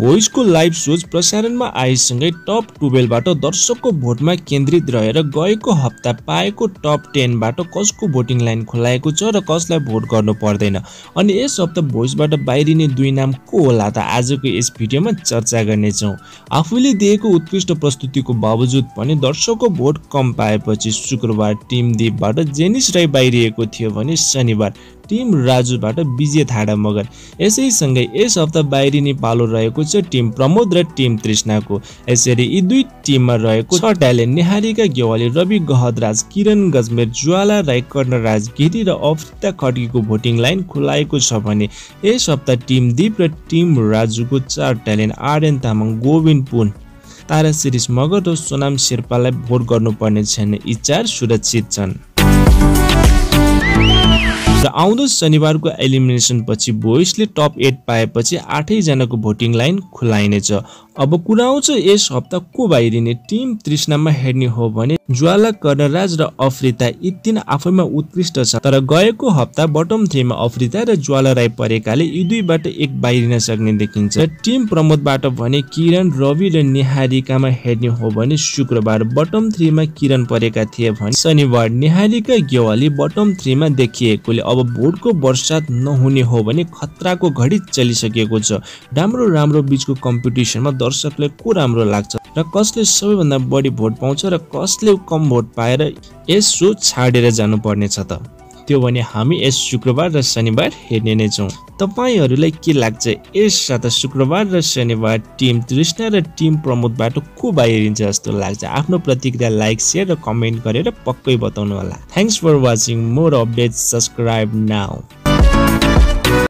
भोइसको live सोज प्रसारणमा आएसँगै top 12 बाट दर्शकको भोटमा केन्द्रित रहेर गएको हप्ता पाएको टप 10 बाट कसको भोटिङ लाइन खुलाएको छ र कसलाई भोट गर्नु पर्दैन अनि यस हप्ता भोइसबाट बाहिरिने दुई नाम को होला त आजको यस भिडियोमा चर्चा गर्नेछौँ। आफूले दिएको उत्कृष्ट प्रस्तुतिको बावजुद पनि दर्शकको भोट कम पाएपछि शुक्रबार टिम दीपबाट जेनिस राई बाहिरिएको थियो भने शनिबार टिम राजुबाट विजय थाडा मगर। यसैसँगै यस हप्ता बाहिरिने पालो रहेको छ टिम प्रमोद र टिम तृष्णाको। यसरी यी दुई टिममा रहेको 6 ट्यालेन्ट नेहारिका ग्यावाली रवि गहतराज किरण गजमेर ज्वाला राई कर्णराज गिरी र अफ्रिता खड्कीको भोटिङ लाइन खुलाएको छ भने यस हप्ता टिम दीप र टिम राजुको 4 ट्यालेन्ट आर्यन तामाङ गोविन पुन तारा श्रीष मगर र सोनाम शेर्पालाई भोट गर्नुपर्ने छैन। यी 4 सुरक्षित छन् र आउँदो शनिबारको एलिमिनेसन पछि भोइसले टप 8 पाएपछि 8 जनाको भोटिङ लाइन खुलाइनेछ। अब कुरा आउँछ यस हप्ता को बाहिरिने। टिम तृष्णामा हेर्ने हो भने ज्वाला कर्णराज र अफ्रिता यी 3 आफैमा उत्कृष्ट छ तर गएको हप्ता बटम 3 मा अफ्रिता र ज्वाला राई परेकाले यी दुईबाट एक बाहिरिन सक्ने देखिन्छ। टिम प्रमोदबाट भने किरण रवि र नेहारिकामा हेर्ने हो भने शुक्रबार बटम 3 मा किरण परेका थिए भने शनिबार नेहारिका ग्यावाली बटम 3 मा देखिएकोले अब भोटको वर्षात नहुने हो भने खतराको घडी चलिसकेको छ। राम्रो बीचको कम्पिटिसनमा दर्शकलाई को राम्रो लाग्छ र कसले सबैभन्दा बढी भोट पाउँछ र कसले कम भोट पाएर यस सो छाडेर जानुपर्ने छ त त्यो भने हामी यस शुक्रबार र शनिबार हेर्ने नै छौँ। तपाईहरुलाई के लाग्छ यस साता शुक्रबार र शनिबार टिम तृष्णा र टिम प्रमोदबाट को बाहिरिन्छ जस्तो लाग्छ? आफ्नो प्रतिक्रिया लाइक शेयर र कमेन्ट गरेर पक्कै बताउनु होला। Thanks for watching. More updates subscribe now.